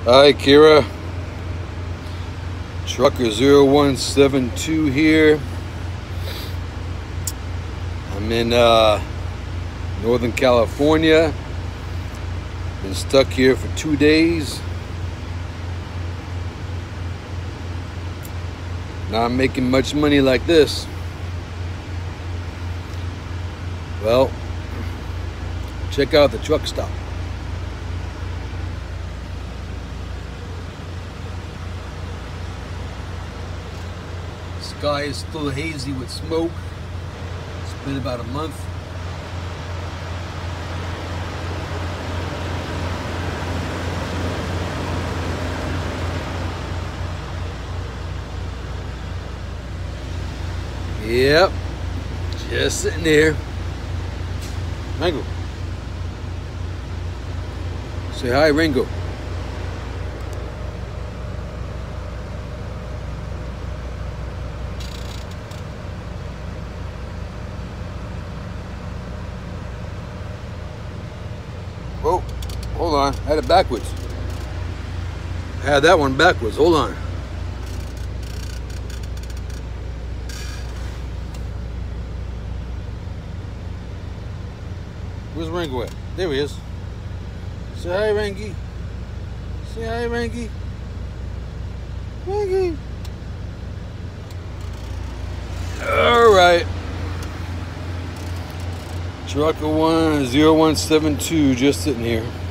Hi Kira, Trucker 0172 here. I'm in Northern California. Been stuck here for 2 days. Not making much money like this. Well, check out the truck stop. Sky is still hazy with smoke. It's been about a month. Yep, just sitting there. Ringo. Say hi, Ringo. Oh, hold on. I had it backwards. I had that one backwards. Hold on. Where's Ringo at? There he is. Say hi, Rangy. Say hi, Rangy. Rangy. All right. Trucker 0172 just sitting here.